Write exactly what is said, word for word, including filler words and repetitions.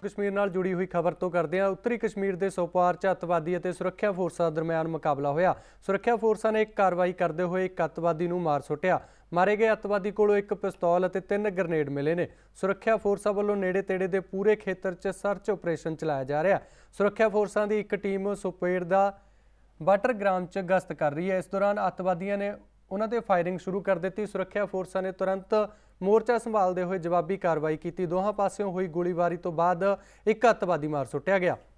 कश्मीर नाल जुड़ी हुई खबर तो करते हैं। उत्तरी कश्मीर के सोपोर च अतवादी और सुरक्षा फोर्सां दरम्यान मुकाबला होया। सुरक्षा फोर्सां ने एक कार्रवाई करते हुए एक अतवादी नूं मार सुट्टिया। मारे गए अतवादी कोलों एक पिस्तौल और तीन ग्रनेड मिले ने। सुरक्षा फोर्सां वालों नेड़े तेड़े के पूरे खेतर च सर्च ऑपरेशन चलाया जा रहा है। सुरक्षा फोर्सां की एक टीम सोपेर दा बटर ग्राम च गश्त कर रही है। इस दौरान अतवादियों ने उन्हां ते फायरिंग शुरू कर दी। सुरक्षा फोर्सां ने तुरंत मोर्चा संभालते हुए जवाबी कार्रवाई की। दोहां पासियों हुई गोलीबारी तो बाद एक अतवादी मार सुट्टिया गया।